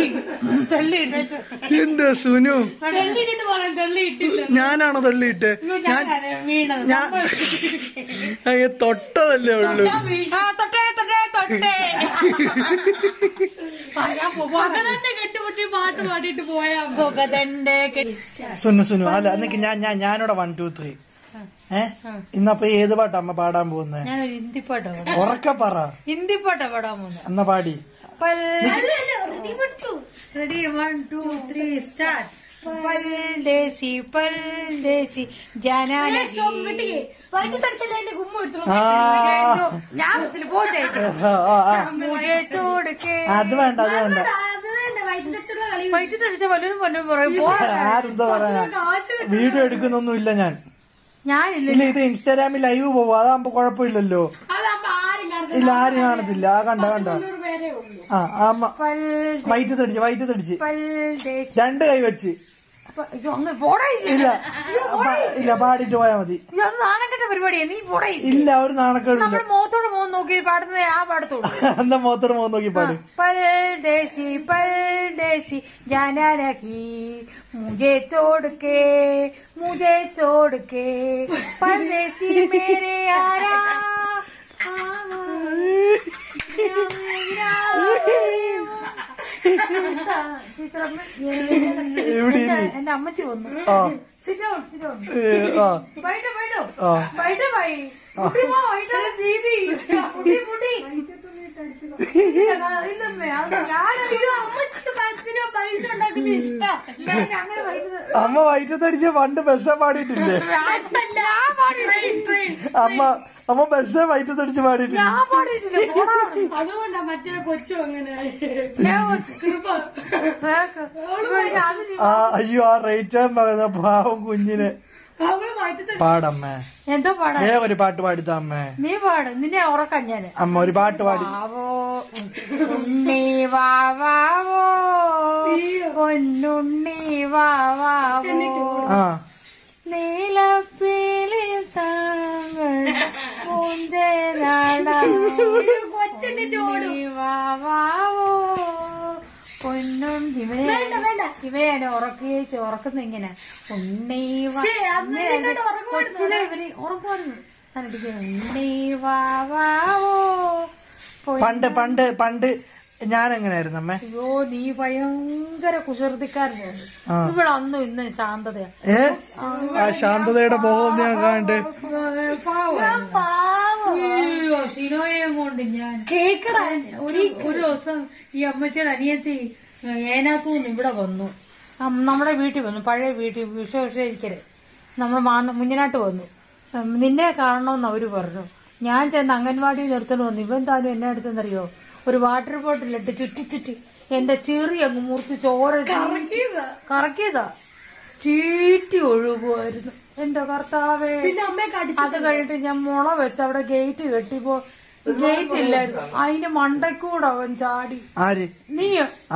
എന്റെ സുനു ഞാനാണോ തള്ളിയിട്ട്? തൊട്ടതല്ലേ ഉള്ളു. സുനു അല്ല എന്നിക്ക് ഞാനിവിടെ 1 2 3 ഇന്നപ്പൊ ഏത് പാട്ടാ അമ്മ പാടാൻ പോകുന്നത്? ഹിന്ദി പാട്ടാ. ഉറക്കെ പറ. ഹിന്ദി പാട്ടാ പാടാൻ പോകുന്നത്. എന്നാ പാടി. Ready 1 2 3 start. പൽദേശി പൽദേശി ജനാന അത് വേണ്ട അത് വേണ്ട. വൈറ്റ് തടിച്ച വല്ലവരും പറയും. ആരെന്തോ പറയാ. വീഡിയോ എടുക്കുന്നൊന്നുമില്ല ഞാനില്ല. ഇത് ഇൻസ്റ്റാഗ്രാമിൽ ലൈവ് പോവും. അതാകുമ്പോ കുഴപ്പമില്ലല്ലോ. ഇല്ല ആരും കാണത്തില്ല. കണ്ട അമ്മ വൈറ്റ് തടിച്ച് 2 കൈ വെച്ച് ഇല്ല പാടിട്ട് പോയാ മതി. നാണക്കെട്ട പരിപാടിയാ. നീ പോടേ. ഇല്ല ഒരു നാണക്കേട്. നമ്മുടെ മുഖത്തോട് മുഖം നോക്കി പാടുന്നത് ആ പാടത്തോട്. എന്താ മുഖത്തോട് മുഖം നോക്കി പാടും. പൽദേശി പൽദേശി ജാനകി മുझे छोड़ के परदेसी मेरे यारा. എന്റെ അമ്മച്ചി വന്നു. അമ്മ വൈറ്റത്തടിച്ച് പണ്ട് ബസ്സ പാടിയിട്ടില്ലേ? അമ്മ ബസ്സ വൈറ്റത്തടിച്ച് പാടിയിട്ടില്ല. അതുകൊണ്ടാ മറ്റേ കൊച്ചു അങ്ങനെ. അയ്യോ ആ റേറ്റാൻ പറയുന്ന പാവം കുഞ്ഞിനെ. പാടമ്മേ. എന്തോ പാടാ? ഒരു പാട്ട് പാടിത്ത അമ്മേ. നീ പാട്. നിന്നെ ഉറക്കാൻ ഞാൻ. അമ്മ ഒരു പാട്ട് പാടി. ഉണ്ണി വാവാവോ പൊന്നുണ്ണി വാവാവോ നീലപ്പീലി താങ്കൾ വാവാവോ പൊന്നുണ്ണി. ഇവനെ ഉറക്കുന്ന ഇങ്ങനെ ഉണ്ണി കൊച്ചിലെ ഇവര് ഉറക്കുവായിരുന്നു. ഉണ്ണി വാവാവോ. പണ്ട് ഞാൻ എങ്ങനെയായിരുന്നു അമ്മേ? അയ്യോ നീ ഭയങ്കര കുസൃതിക്കാരനായിരുന്നു. ഇവിടെ അന്നും ഇന്നും ശാന്തതയാ. ശാന്തതയുടെ മുഖം ഞാൻ കാണണ്ട്. ഷിനോയെ കൊണ്ട് ഞാൻ കേക്കട ഒരു ദിവസം ഈ അമ്മച്ചിയുടെ അനിയത്തി ഏനാത്തൂന്ന് ഇവിടെ വന്നു. നമ്മുടെ വീട്ടിൽ വന്നു. പഴയ വീട്ടിൽ വിഷയിക്കര് നമ്മൾ മുഞ്ഞനാട്ട് വന്നു. നിന്നെ കാണണമെന്ന് അവര് പറഞ്ഞു. ഞാൻ ചെന്ന് അംഗൻവാടി നിർത്തണം വന്നു. ഇവൻ താനും എന്നെ അടുത്തെന്നറിയോ ഒരു വാട്ടർ ബോട്ടിലിട്ട് ചുറ്റി എന്റെ ചീറി അങ്ങ് മുറിച്ച് ചോര കറക്കിയതാ. ചീറ്റി ഒഴുകുമായിരുന്നു. എന്റെ കർത്താവേ. അത് കഴിഞ്ഞിട്ട് ഞാൻ മുള വെച്ച് അവിടെ ഗേറ്റ് കെട്ടിപ്പോ ഗേറ്റ് ഇല്ലായിരുന്നു. അതിന്റെ മണ്ടക്കൂടെ അവൻ ചാടി. ആര്? നീ.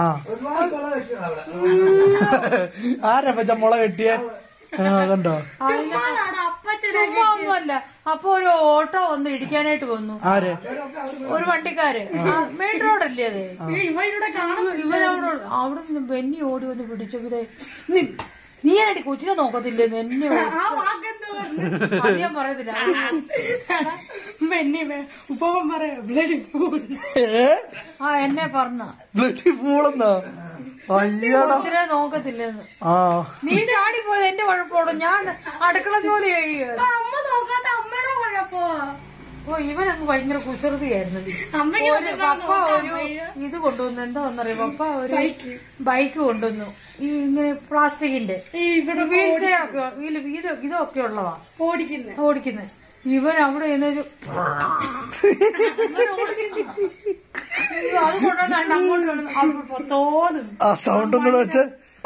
ആരാ മുള കെട്ടിയ? കണ്ടോ? ഒന്നുമല്ല. അപ്പൊ ഒരു ഓട്ടോ വന്ന് ഇടിക്കാനായിട്ട് വന്നു. ആര്? ഒരു വണ്ടിക്കാര്. മെയിൻ റോഡല്ലേ അത്. ഇവരവിടെ അവിടെ നിന്ന് ബെന്നി ഓടി വന്ന് പിടിച്ചവരെ നീ ആയിട്ട് കൊച്ചിനെ നോക്കത്തില്ലെന്ന് എന്നെ ഞാൻ പറയത്തില്ല. ഉപ്പവൻ പറയാ എന്നെ പറഞ്ഞ കൊച്ചിനെ നോക്കത്തില്ലെന്ന്. നീ ചാടിപ്പോയത് എന്റെ കുഴപ്പമോടും. ഞാൻ അടുക്കള ജോലി ചെയ്യുക. അമ്മ നോക്കാത്ത അമ്മയുടെ കുഴപ്പോ. ഓ ഇവനങ്ങ് ഭയങ്കര കുസൃതിയായിരുന്നു. പപ്പ ഒരു ഇത് കൊണ്ടുവന്നു. എന്താ വന്നറിയോ? പപ്പ ഒരു ബൈക്ക് കൊണ്ടുവന്നു. ഈ ഇങ്ങനെ പ്ലാസ്റ്റിക്കിന്റെ വീൽ ചെയർ ഒക്കെ ഇതൊക്കെ ഉള്ളതാ ഓടിക്കുന്നത്. ഇവൻ അവിടെ എന്നൊരു അത് കൊണ്ടുവന്നാണ്ട് അങ്ങോട്ട് തോന്നും സൗണ്ട് ഒന്നും വെച്ച്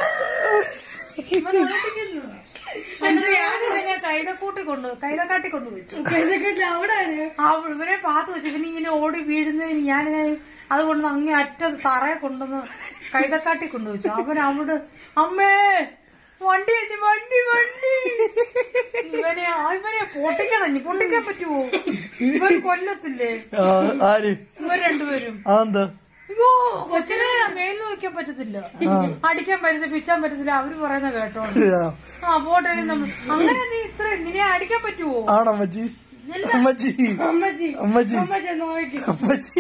കൈതക്കാട്ടി കൊണ്ടുപോയിട്ടു. ഇവരെ പാത്ത് വെച്ചു. പിന്നെ ഇങ്ങനെ ഓടി വീഴുന്നതിന് ഞാൻ അതുകൊണ്ട് അങ്ങേ അറ്റത് തറയെ കൊണ്ടുവന്ന് കൈതക്കാട്ടി കൊണ്ടുവച്ചു. അവൻ അവിടെ അമ്മേ വണ്ടി വണ്ടി വണ്ടി. ഇവനെ പൊട്ടിക്കാൻ പറ്റുമോ? ഇവൻ കൊല്ലത്തില്ലേ? ഇവർ രണ്ടുപേരും അയ്യോ കൊച്ചിനെ മേലിൽ വെക്കാൻ പറ്റത്തില്ല, അടിക്കാൻ പറ്റത്തില്ല, പിച്ചാൻ പറ്റത്തില്ല, അവര് പറയുന്ന കേട്ടോണ്ട്. ആ പോട്ടെ നമ്മൾ അങ്ങനെ. നീ ഇത്ര നിന്നെ അടിക്കാൻ പറ്റുവോ? ആണോ അമ്മച്ചി? അമ്മച്ചി അമ്മച്ചി അമ്മച്ചി അമ്മച്ചി നോക്കി അമ്മച്ചി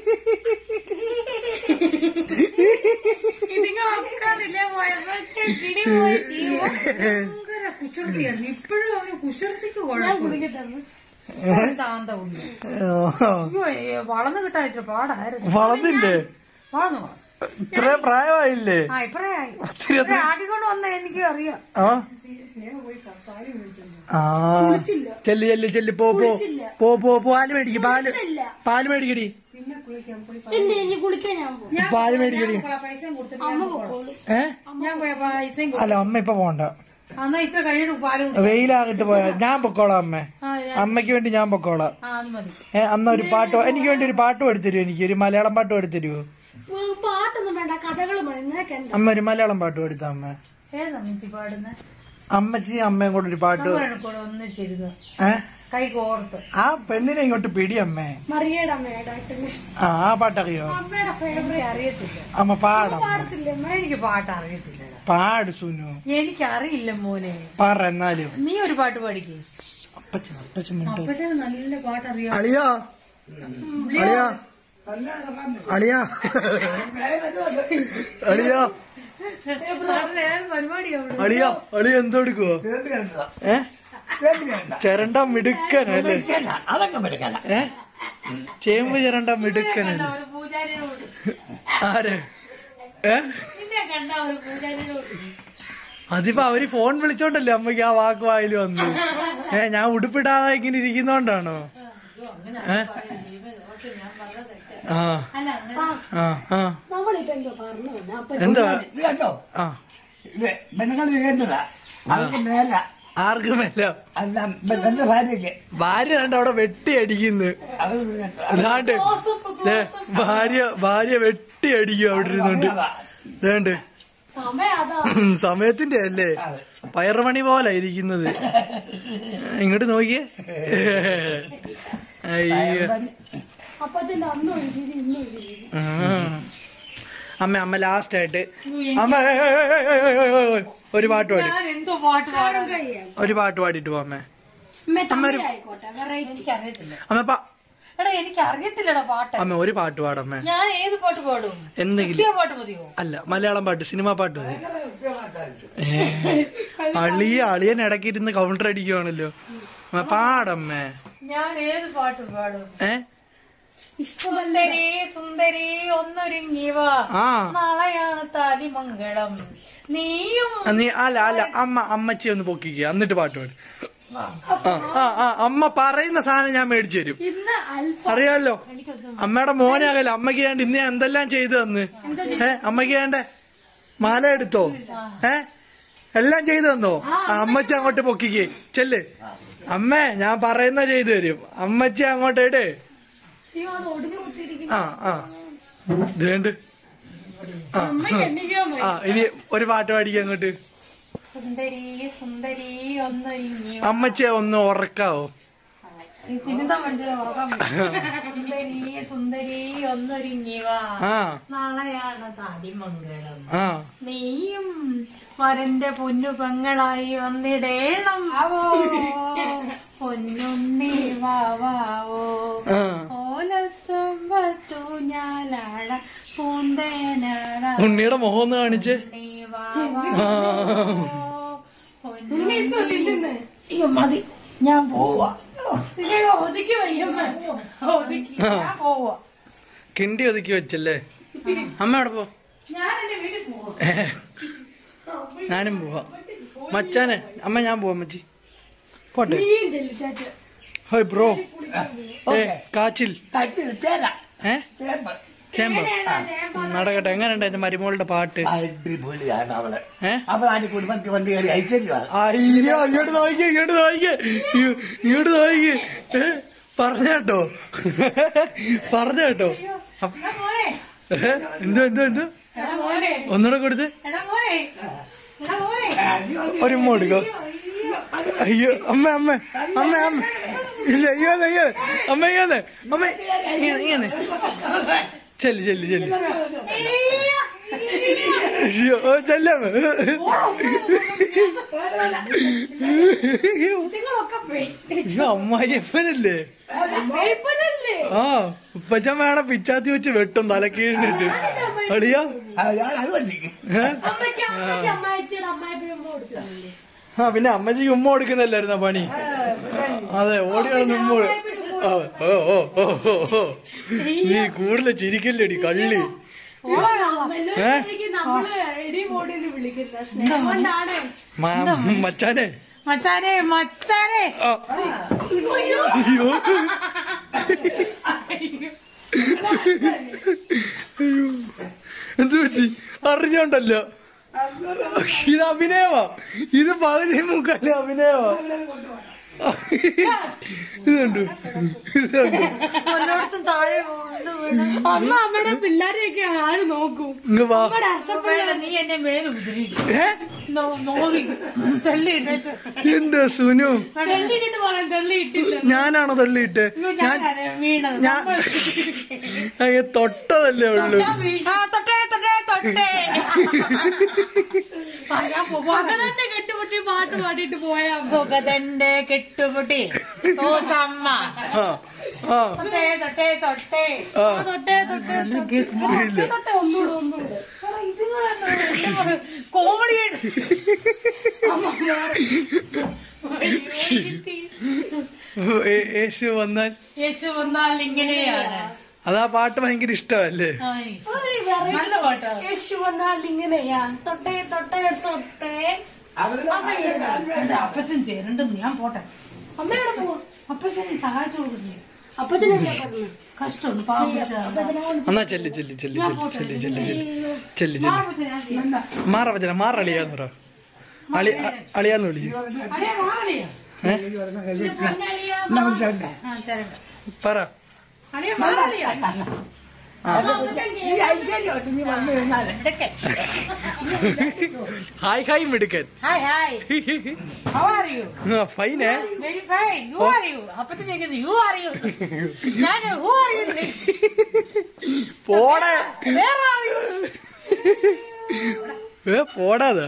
ഭയങ്കര കുസൃതിയാണ് ഇപ്പോഴും. അവന് കുസൃതിക്ക് കുഴപ്പമില്ല, ശാന്തമുണ്ട്. അയ്യോ വളർന്നു കിട്ടാൻ ഇച്ചിരി പാടായിരുന്നു. വളർന്നില്ലേ? വളർന്നു ഇത്ര പ്രായമായില്ലേ? ആ ഇപ്പഴായി ആക്കിക്കൊണ്ട് വന്ന എനിക്ക് അറിയാം. ചെല്ല് ചെല്ല് ചെല്ല് പോ പോ പോ പോ പാല് മേടിക്ക്. പാല് മേടിക്കടി. കുളിക്കാൻ ഞാൻ പോകും. പാല് മേടിക്കടി. പൈസ കൊടുത്തിട്ട് ഞാൻ പോയ പൈസയും അല്ല അമ്മ ഇപ്പൊ പോണ്ട. എന്നാ ഇത്ര കഴിഞ്ഞിട്ട് പാല് വെയിലാകിട്ട് പോയാ ഞാൻ പൊക്കോളാം. അമ്മയ്ക്ക് വേണ്ടി ഞാൻ പൊക്കോളാം. അന്ന് ഒരു പാട്ട് എനിക്ക് വേണ്ടി ഒരു പാട്ട് പാടിത്തരുമോ? എനിക്ക് ഒരു മലയാളം പാട്ട് പാടിത്തരുമോ? പാട്ടൊന്നും വേണ്ട, കഥകൾ മതി. അമ്മ ഒരു മലയാളം പാട്ട് പാടിത്താ. അമ്മ ഏതമ്മച്ചി പാടുന്ന? അമ്മച്ചി അമ്മയും കൂടെ ഒരു പാട്ട്. ഒന്നിച്ചിരുന്നു കൈ കോർത്ത് ആ പെണ്ണിനെ ഇങ്ങോട്ട് പിടി അമ്മേ. മറിയയുടെ അമ്മയുടെ ആ പാട്ടറിയോ? അമ്മയുടെ ഫേവറേറ്റ്. അറിയത്തില്ല അമ്മ പാടാം. എനിക്ക് പാട്ട് അറിയത്തില്ല. പാട് സുനു. എനിക്കറിയില്ല മോനെ. പറ എന്നാലും. നീ ഒരു പാട്ട് പാടിക്കേ. അപ്പച്ചൻ അപ്പച്ചന് നല്ല പാട്ടറിയാം. അളിയാ അളിയാ അളിയാ അളിയാ അളിയാ അളിയ എന്തോ എടുക്കുവോ? ചിരണ്ട മിടുക്കനല്ലേ? ചേമ്പ് ചിരണ്ട മിടുക്കനല്ലേ? ആര്? അതിപ്പോ അവര് ഫോൺ വിളിച്ചോണ്ടല്ലേ അമ്മക്ക് ആ വാക്ക് വായിൽ വന്നു. ഞാൻ ഉടുപ്പിടാതെ ഇങ്ങനെ ഇരിക്കുന്നോണ്ടാണോ? എന്താ ആർക്കും മേലോ? ഭാര്യ കണ്ട അവിടെ വെട്ടി അടിക്കുന്നു. അതാണ്ട് ഭാര്യ വെട്ടി അടിക്കും അവിടെ ഇരുന്നുണ്ട്. ഇതാണ്ട് സമയത്തിന്റെ അല്ലേ? പയറുമണി പോലെ ഇരിക്കുന്നത്. ഇങ്ങോട്ട് നോക്കിയേ. അയ്യോ അമ്മ അമ്മ ലാസ്റ്റ് ആയിട്ട് അമ്മ ഒരു പാട്ട് പാടി. ഒരു പാട്ട് പാടിട്ട് പോ അമ്മ. അമ്മ എനിക്ക് അറിയത്തില്ലടാ പാട്ട്. അമ്മ ഒരു പാട്ട് പാടമ്മേ. ഞാൻ ഏത് പാട്ട് പാടും? എന്തെങ്കിലും പാട്ട് മതിയോ? അല്ല മലയാളം പാട്ട്, സിനിമ പാട്ട് മതി. അളിയൻ ഇടയ്ക്കിരുന്ന് കൗണ്ടർ അടിക്കുവാണല്ലോ. പാടമ്മേ. ഞാൻ ഏത് പാട്ട് പാടും? സുന്ദരി സുന്ദരി ഒന്നൊരുങ്ങിവ, നാളെയാണ് താലിമംഗളം. നീ അല്ല അമ്മച്ചി ഒന്ന് പൊക്കിക്കുക, എന്നിട്ട് പാട്ട് പാടും. അമ്മ പറയുന്ന സാധനം ഞാൻ മേടിച്ചു തരും. അറിയാലോ അമ്മയുടെ മോനാകല്ല. അമ്മയ്ക്ക് വേണ്ട ഇന്ന് ഞാൻ എന്തെല്ലാം ചെയ്തു തന്ന്. അമ്മയ്ക്ക് വേണ്ട മാല എടുത്തോ? എല്ലാം ചെയ്തു തന്നോ? അമ്മച്ചി അങ്ങോട്ട് പൊക്കിക്കേ. ചെല്ല് അമ്മേ, ഞാൻ പറയുന്ന ചെയ്തു തരും. അമ്മച്ചി അങ്ങോട്ട് ഇട്. വേണ്ട. ഇനി ഒരു പാട്ട് പാടിക്ക അങ്ങോട്ട്. സുന്ദരി സുന്ദരി ഒന്നൊരുങ്ങി. അമ്മച്ചിയെ ഒന്ന് ഉറക്കാവോ? സുന്ദരി സുന്ദരി ഒന്നൊരുങ്ങിവ, നാളെയാണ് താലിമംഗളം. നീയും വരന്റെ പൊന്നു പെങ്ങളായി വന്നിടേണം. പൊന്നുണ്ണി വാവോ ഓലത്തുമ്പത്തു ഞാലാട പൂന്തേനാട. ഉണ്ണിയുടെ മുഖം ഒന്ന് കാണിച്ചേ. മതി, ഞാൻ പോവാ. ഒതുക്കി വയ്യമ്മ, ഒതുക്കി ഞാൻ പോവാ. കിണ്ടി ഒതുക്കി വെച്ചല്ലേ? അമ്മ എവിടെ പോ? ഞാൻ എന്റെ വീട്ടിൽ പോവാ. ഞാനും പോവാ. മച്ചാനെ അമ്മ ഞാൻ പോവാ. അമ്മച്ചി പോട്ടെ. ഹോയ് ബ്രോ. കാച്ചിൽ ചേമ്പ് നടക്കട്ടെ. എങ്ങനെയുണ്ട് എന്റെ മരുമോളുടെ പാട്ട്? അടിപൊളിയാണ്. അവളാണ് കുടുംബത്തിൽ വന്ന് കയറി അയച്ചോ. അയ്യോ ഇങ്ങോട്ട് നോക്കിയേ, ഇങ്ങോട്ട് നോക്കിയേ, ഇങ്ങോട്ട് നോക്കിയേ. പറഞ്ഞേട്ടോ പറഞ്ഞേട്ടോ. എന്തോ ഒന്നുകൂടെ കൊടുത്ത് ഒരു ഉമ്മ കൊടുക്കോ? അയ്യോ അമ്മ അമ്മ അമ്മ അമ്മ ഇല്ല. അയ്യോ അയ്യോ അമ്മ ഇങ്ങനെ അമ്മ ഇങ്ങനെ ചെല്ലി ചെല്ലി ചെല്ലി അയ്യോ ചെല്ലമ്മ അമ്മായിയപ്പനല്ലേ ആ ഉപ്പച്ചൻ വേണം പിച്ചാത്തി വെച്ച് വെട്ടും തലക്കീഴിട്ട് അളിയാ ആ പിന്നെ അമ്മച്ചിക്ക് ഉമ്മ കൊടുക്കുന്നല്ലായിരുന്ന പണി അതെ ഓടിയാണ് ഉമ്മ ഓ ഓ ഓ ഓ ഓ നീ കൂടുതൽ ചിരിക്കല്ലേടി കള്ളി മച്ചാനെ മച്ചാനെ മച്ചാനെ അയ്യോ എന്ത് പറ്റി അറിഞ്ഞോണ്ടല്ലോ ഇത് അഭിനയമാ ഇത് പകുതി മുക്കാല് അഭിനയമാ ഇതുണ്ട് എല്ലായിടത്തും താഴെ അമ്മ അമ്മയുടെ പിള്ളേരെയൊക്കെ ആര് നോക്കും? ഇങ്ങ് വാ നീ എന്നെ മേലെ നോവി തള്ളിയിട്ട് എന്റെ സുനു തെള്ളിയിട്ടിട്ട് പറയാൻ തെള്ളിയിട്ടില്ല. ഞാനാണോ തള്ളിയിട്ട് വീണത് തൊട്ടതല്ലേ ഉള്ളു തൊട്ടേ തൊട്ടേ തൊട്ടേ സുഗതന്റെ കെട്ടുപൊട്ടി പാട്ട് പാടിയിട്ട് പോയാ സുഗതന്റെ കെട്ടുപൊട്ടി സോസമ്മ തൊട്ടേ തൊട്ടേ തൊട്ടേ തൊട്ടേ തൊട്ടേ തൊട്ടേ ഒന്നുകൂടെ കോമഡി യേശു വന്നാൽ യേശു വന്നാൽ ഇങ്ങനെയാണ്. അതാ പാട്ട് ഭയങ്കര ഇഷ്ടമല്ലേ നല്ല പാട്ടാണ്. യേശു വന്നാൽ ഇങ്ങനെയാ തൊട്ടേ തൊട്ടേ തൊട്ടേ. എന്റെ അപ്പച്ചൻ ചേരണ്ടെന്ന് ഞാൻ പോട്ടെ. അമ്മയോടെ പോവാ. അപ്പച്ചനെ സഹായിച്ചു കൊടുക്കില്ലേ? അപ്പച്ചനെ പറഞ്ഞു കഷ്ടമുണ്ട് പാവം. എന്നാ ചെല്ലി ചെല്ലി ചെല്ലി ചെല്ലി ചെല്ലി ചെല്ലി ചെല്ലി മാറപ്പച്ചന മാറളിയാന്ന് പറ അളിയാന്ന് വിളിച്ചു പറ ഹായ് ഹായ് മിടുക്കൻ hi hi how are you? Fine very fine. You are you? അപ്പച്ചൻ ചോദിക്കുന്നത് യു ആർ യു? ഞാൻ ഹു ആർ യു? പോടേ വേർ ആർ യു? പോടാതാ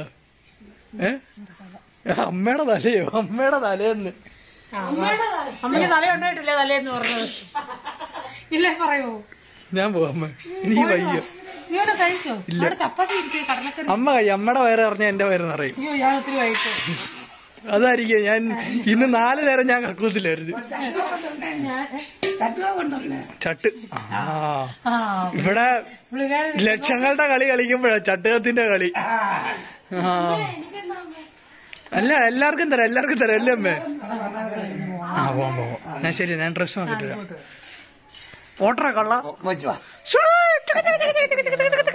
അമ്മയുടെ തലയോ അമ്മയുടെ തലേന്ന് അമ്മയ്ക്ക് തല ഉണ്ടായിട്ടില്ല തലേന്ന് പറഞ്ഞത് ഇല്ലേ പറയൂ. ഞാൻ പോവാ അമ്മ എനിക്ക് വയ്യ നീ വരെ കഴിച്ചോ? അവിടെ ചപ്പാത്തി ഇരിക്കും കടലക്കറി. അമ്മ കഴിയും അമ്മയുടെ വയറ് പറഞ്ഞ എന്റെ വയറ് നിറയും അയ്യോ ഞാൻ ഒത്തിരി കഴിച്ചു. അതായിരിക്കും ഞാൻ ഇന്ന് 4 നേരം ഞാൻ കക്കൂസിലായിരുന്നു ചട്ട് ഇവിടെ ലക്ഷങ്ങളുടെ കളി കളിക്കുമ്പോഴാ ചട്ടുകത്തിന്റെ കളി അല്ല എല്ലാവർക്കും തരാം അല്ലേ അമ്മേ പോവാം ഞാൻ ശരി ഞാൻ ഡ്രസ് വാങ്ങിട്ട് പോട്ടറ കള്ള